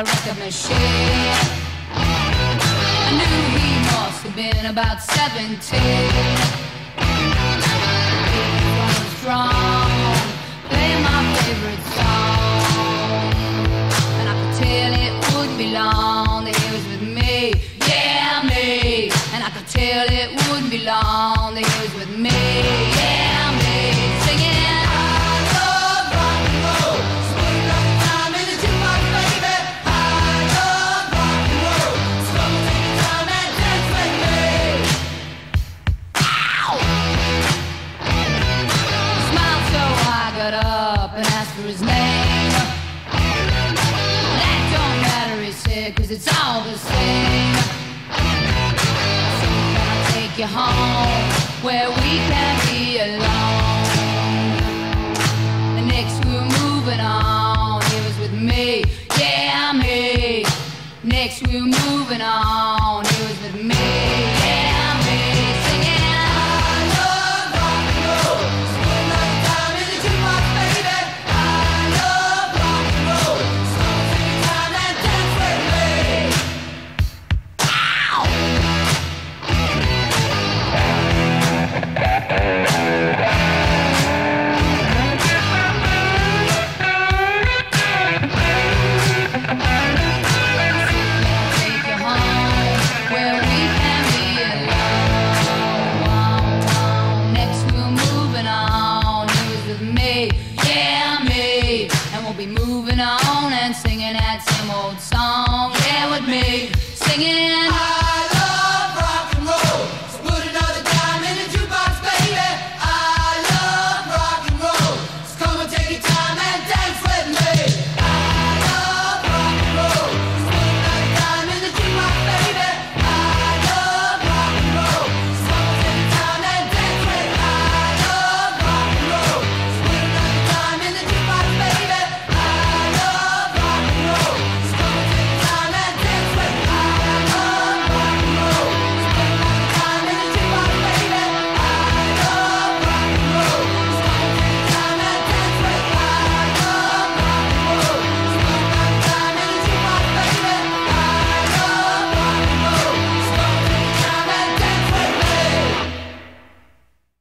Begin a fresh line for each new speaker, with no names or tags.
the record machine. I knew he must have been about 17. He was strong, playing my favorite song, and I could tell it wouldn't be long that he was with me, yeah, me. And I could tell it wouldn't be long that he was with me, yeah, me. Singing for his name. That don't matter, he said, 'cause it's all the same. So can I take you home where we can be alone? The next we were moving on, he was with me, yeah, me. Next we were moving on, he was with me, yeah, me. Singing moving on and singing that same old song, yeah, with me, singing.